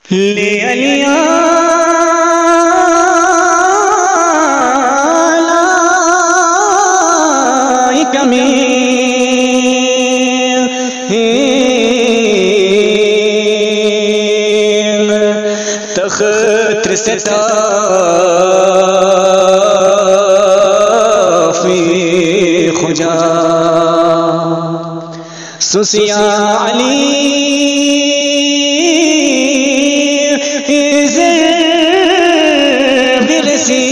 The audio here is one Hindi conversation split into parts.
ले अलिया कमी तख्त से ताफी खुजा सुसिया अली बिरसी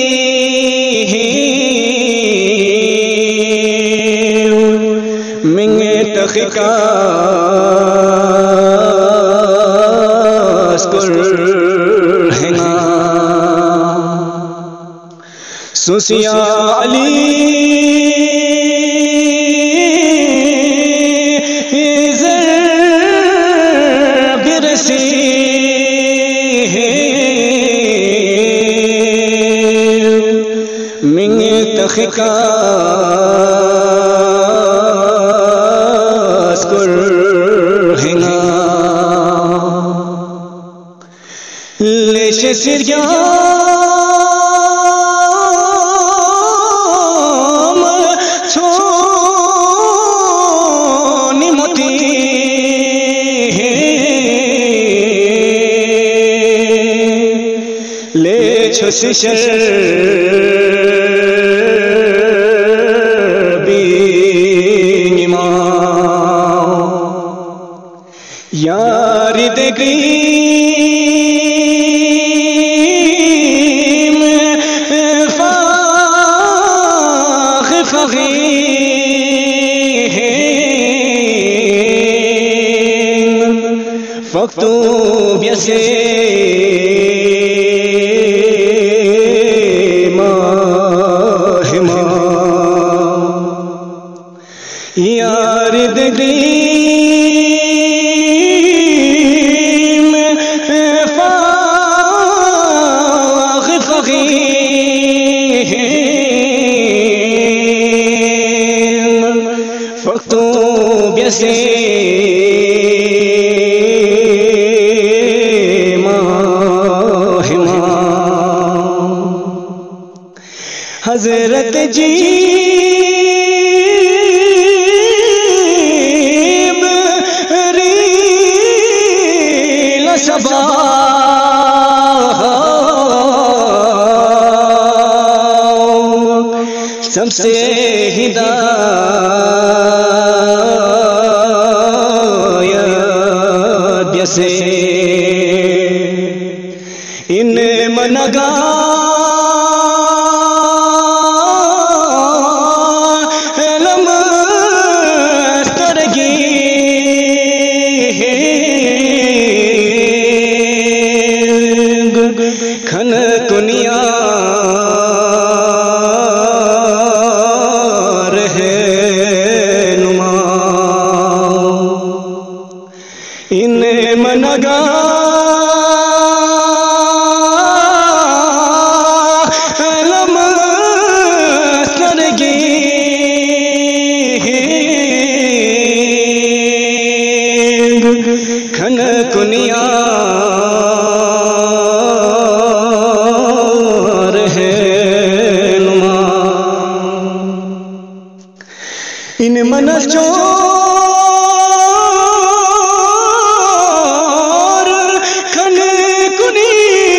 मिंगे तखिका सुसिया अली बिरसी मिंगे तखिका लेश सिरिया छोनी मोती ले छो शिशर बीमा यारी देगी फक्तूब यसे माहिमा यार दगरीम फाग फकीम फक्तूब यसे हजरत जिब्रील सबा सबसे हिदायत से इन मनगा खन दुनिया रहे नुमा इन मनगा खन दुनिया इन मनस चोर खन कुनी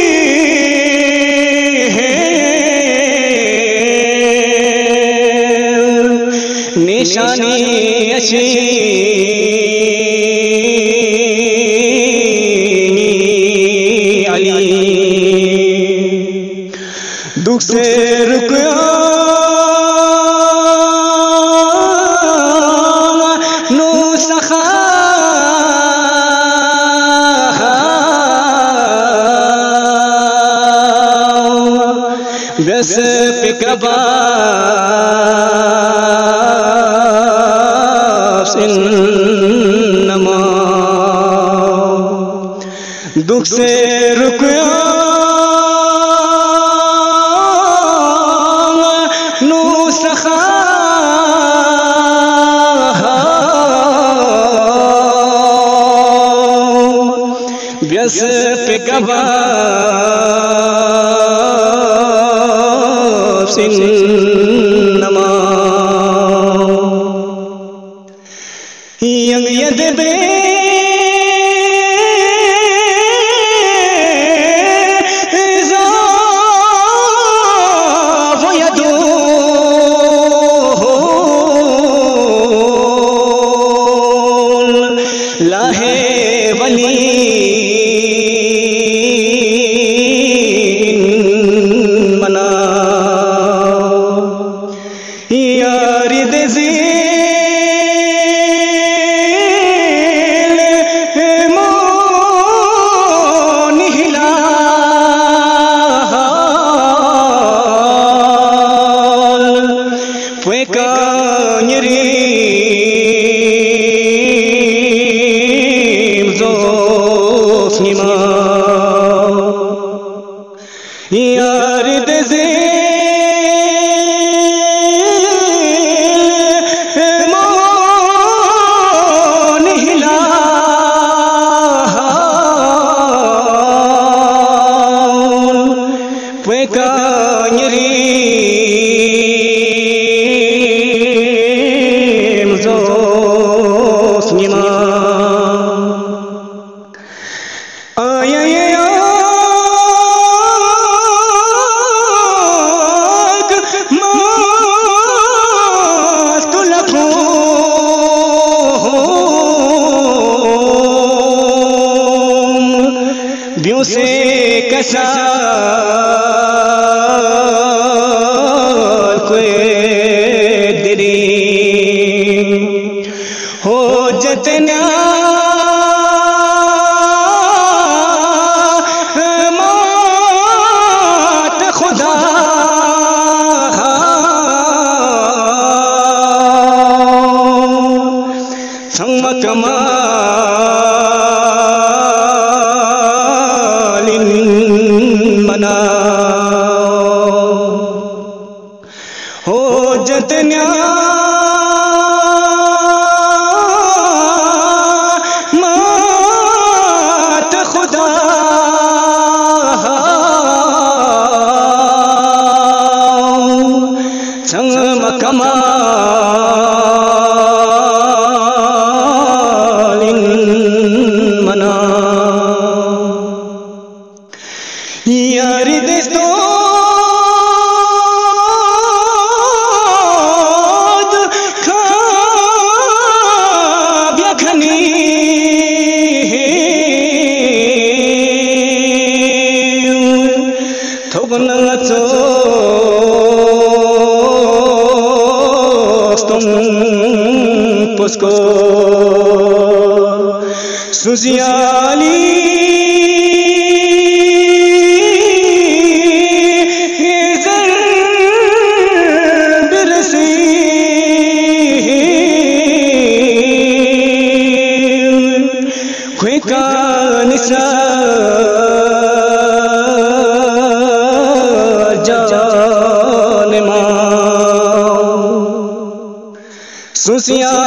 निशानी अच्छी अली दुख से रुकया बस पिकबा सिन्नमा दुख से रुकया नु सखा यस पे गवा सिन्नमा यंग यदबे लाहे वली मना यार दे मोनिला fue cañeri Nima yar dezil monihla fue cañeri mzos nima ब्यों से कसा कोई दिरी हो जतना मात खुदा संगमा मना हो जतना मात खुदा संग कमाल मना यार दोस्तों खाब्याखनी थोबनचो तुम पुष्को सुजियाली निसा जान मां सुसिया